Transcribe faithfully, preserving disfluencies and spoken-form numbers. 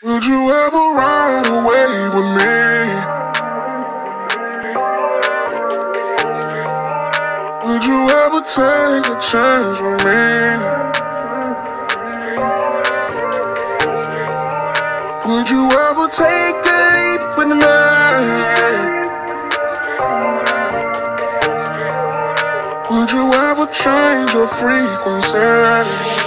Would you ever ride away with me? Would you ever take a chance with me? Would you ever take a leap with me? Would you ever change your frequency?